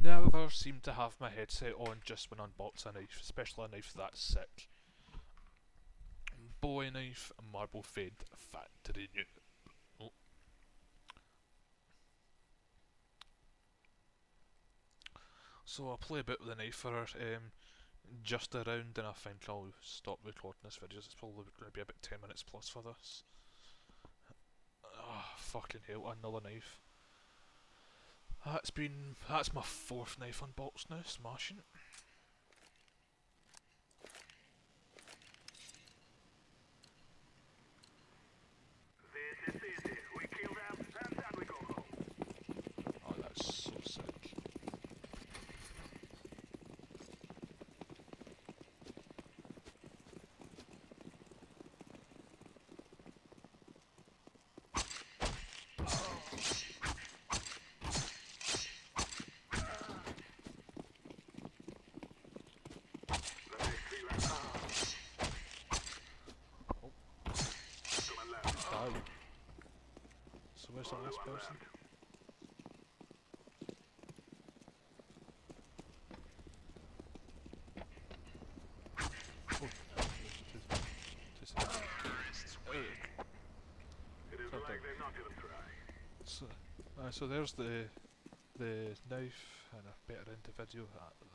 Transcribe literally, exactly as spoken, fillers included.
never seem to have my headset on just when unboxing a knife, especially a knife that sick. Bowie knife, marble fed factory new. Oh. So I'll play a bit with the knife for um, just around, and I think I'll stop recording this video. It's probably going to be about ten minutes plus for this. Oh, fucking hell, another knife. That's been, that's my fourth knife unboxed now, smashing. This is easy. We kill them and then we go home. Oh, that's so sick. So where's the last person? Oh, It is like they're not gonna try. So, uh, so there's the the knife, and a better into video. Uh,